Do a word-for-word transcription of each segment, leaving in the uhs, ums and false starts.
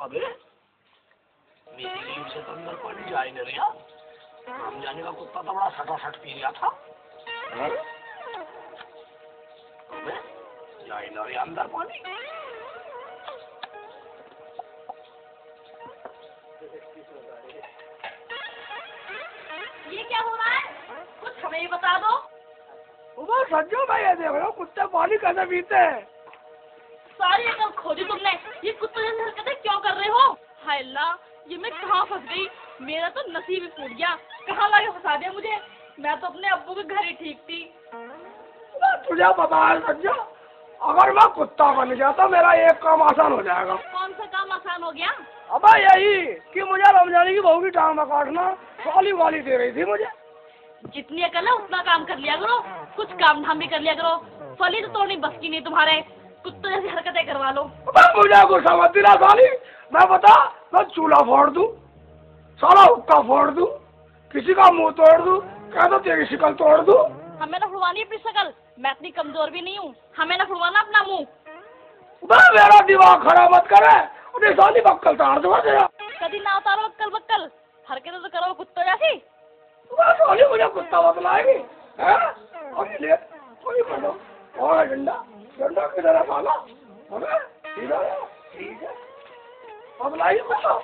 अबे मेरी लीव से तो अंदर पानी जा ही नहीं रहा। हम जाने का कुत्ता तो बड़ा सटा सट पी गया था। अबे जा ही नहीं रहा अंदर पानी। ये क्या हो रहा है? कुछ हमें ही बता दो। वो सज्जो भाई ये देख लो कुत्ते पानी कैसे पीते हैं। सारी अकल खोजी तुमने। ये कुत्ते जैसी हरकतें क्यों कर रहे हो? हाय अल्लाह, ये मैं कहाँ फंस गई। मेरा तो नसीब ही फूट गया। कहाँ लाके फंसा दिया मुझे। मैं तो अपने अब्बू के घर ही ठीक थी। तुझे पता है सज्जो, अगर मैं कुत्ता बन गया तो मेरा एक काम आसान हो जाएगा। कौन सा काम आसान हो गया? अबे यही कि मुझे रमजानी की बहू की टांग में काटना वाली वाली दे रही थी मुझे। जितनी अकल है उतना काम कर लिया करो। कुछ काम धाम भी कर लिया करो। फली तो तोड़नी बस की नहीं तुम्हारे। कुत्ते जैसी हरकतें करवा लो। मुझे गुस्सा मत दिला साली। मैं बता, मैं चूल्हा फोड़ दूं, सारा हुक्का फोड़ दूं, किसी का मुंह तोड़ दूं, कह दो तेरी शिकल तोड़ दूं। हमें ना फुड़वानी अपनी शकल। मैं इतनी कमजोर भी नहीं हूँ। हमें ना फुड़वाना अपना मुंह। मेरा दिमाग खराब मत करे। उन्हें साली बक्कल तार दो। कभी ना उतारो अक्कल बक्कल। हरकतें तो करो कुत्ते जैसी। साली मुझे कुत्ता बतलाएगी। कोई बनो और डंडा डंडा किधर है साला? इधर है, ठीक है बतलाइए कुत्ता।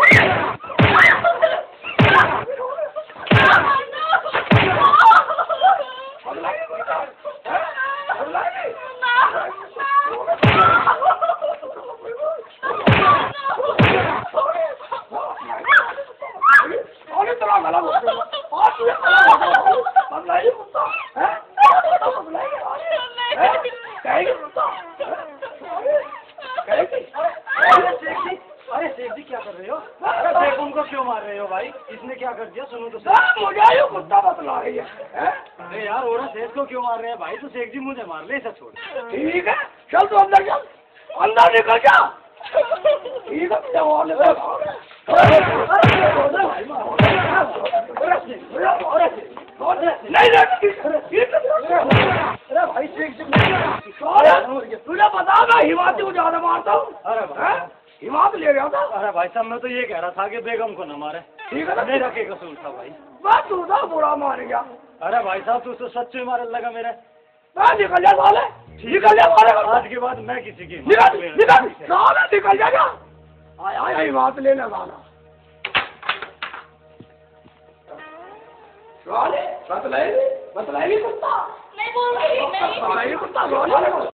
अरे शेख जी क्या कर रहे हो? अरे उनको क्यों मार रहे हो भाई? इसने क्या कर दिया? सुनो तो मुझे ये कुत्ता बतला रही है। अरे यार और शेख को क्यों मार रहे हैं भाई? तो शेख जी मुझे मार ले, ऐसा छोड़। ठीक है चल तू अंदर चल, अंदर निकल जा। ठीक है नहीं अरे भाई तुझे पता मैं हिमाती को ज्यादा मारता हूँ। अरे हिमात ले रहा था। अरे भाई साहब मैं तो ये कह रहा था कि बेगम को न मारे। ठीक है ना, मेरा क्या कसूर था भाई? बस तू था बुरा मार गया। अरे भाई साहब तू तो सच्चे मारे लगा मेरे। मैं निकल जा साले, निकल जा मारे। आज के बाद मैं किसी की निकल निकल साले निकल जाएगा। आया आया हिमात लेने वाला साले बतलाएगी बतलाएगी कुत्ता नहीं बोल रही नहीं। बतलाएगी कुत्ता।